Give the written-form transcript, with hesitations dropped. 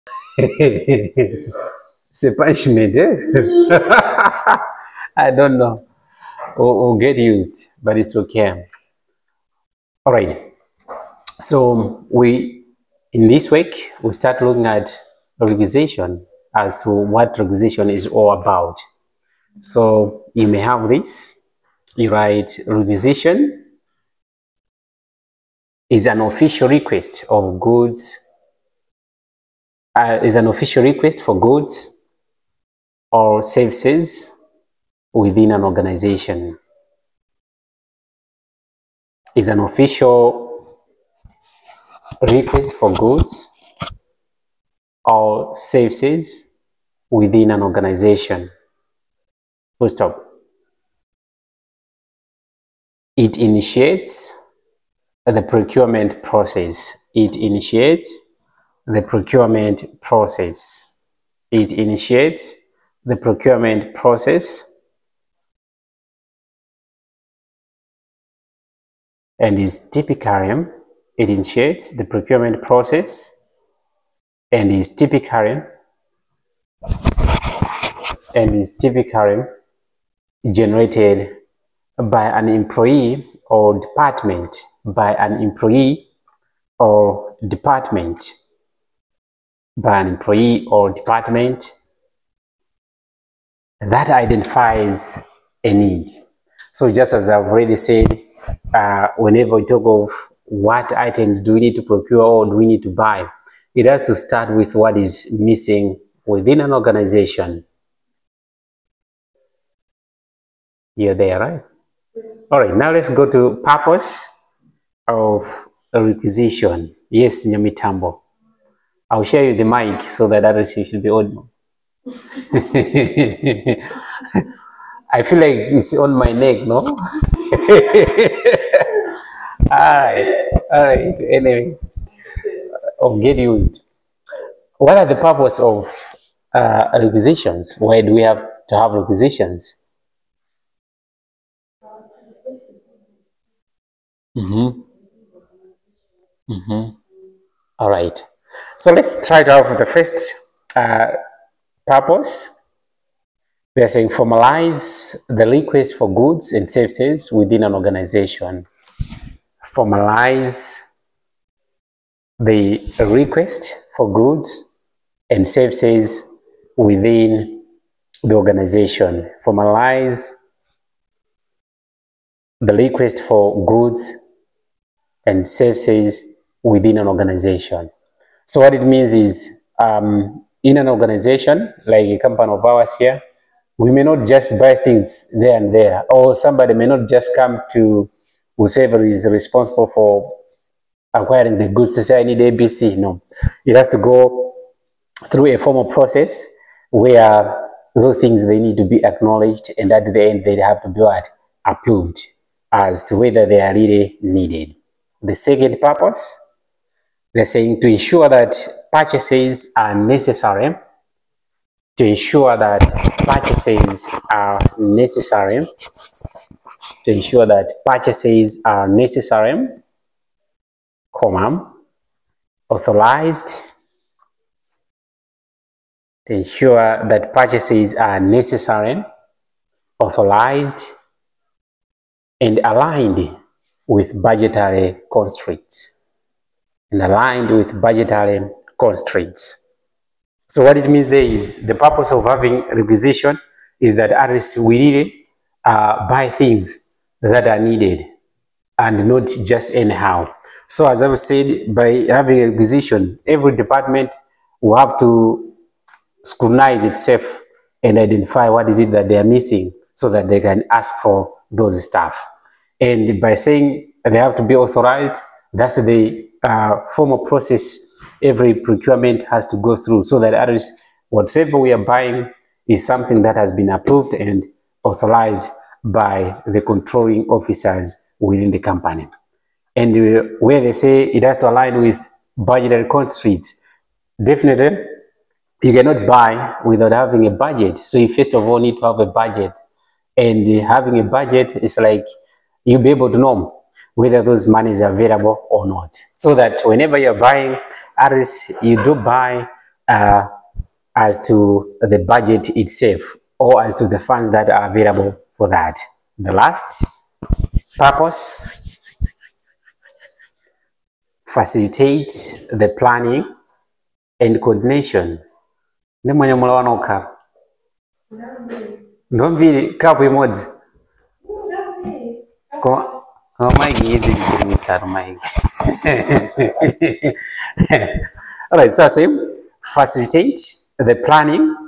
It's a punishment, eh? I don't know. We'll get used, but it's okay. All right. So in this week, we start looking at requisition as to what requisition is all about. So you may have this. You write requisition is an official request of goods. Is an official request for goods or services within an organization. Is an official request for goods or services within an organization. Full stop. It initiates the procurement process. It initiates the procurement process. It initiates the procurement process and is typically, it initiates the procurement process and is typically generated by an employee or department, by an employee or department, by an employee or department that identifies a need. So just as I've already said, whenever we talk of what items do we need to procure or do we need to buy, it has to start with what is missing within an organization. You're there, right? All right, now let's go to purpose of a requisition. Yes, Nyamitambo. I'll share you the mic so that others should be audible. I feel like it's on my neck, no? All right. Anyway, get used. What are the purpose of requisitions? Why do we have to have requisitions? All right. So let's try to have the first purpose. They're saying formalize the request for goods and services within an organization. Formalize the request for goods and services within the organization. Formalize the request for goods and services within an organization. So what it means is, in an organization, like a company of ours here, we may not just buy things there and there, or somebody may not just come to whoever is responsible for acquiring the goods to say, I need ABC. No, it has to go through a formal process where those things, they need to be acknowledged, and at the end they have to be approved as to whether they are really needed. The second purpose, they're saying to ensure that purchases are necessary. To ensure that purchases are necessary. To ensure that purchases are necessary, comma, authorized. To ensure that purchases are necessary, authorized, and aligned with budgetary constraints. And aligned with budgetary constraints. So what it means there is, the purpose of having requisition is that at least we really buy things that are needed and not just anyhow. So as I've said, by having a requisition, every department will have to scrutinize itself and identify what is it that they are missing so that they can ask for those stuff. And by saying they have to be authorized, that's the formal process every procurement has to go through, so that at least whatever we are buying is something that has been approved and authorized by the controlling officers within the company. And where they say it has to align with budgetary constraints, definitely you cannot buy without having a budget. So you first of all need to have a budget, and having a budget is like you'll be able to know whether those monies are available or not, so that whenever you're buying, at least you do buy as to the budget itself, or as to the funds that are available for that. The last purpose, facilitate the planning and coordination. Ndi mwenye mulawana ukhala ndombiri kapu imodzi koma maiki yedzi ndikumisaro maiki. All right, so I say facilitate the planning